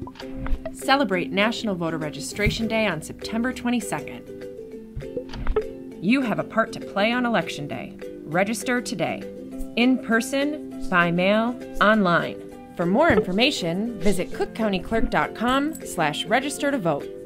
Celebrate National Voter Registration Day on September 22nd. You have a part to play on Election Day. Register today. In person, by mail, online. For more information, visit cookcountyclerk.com/register to vote.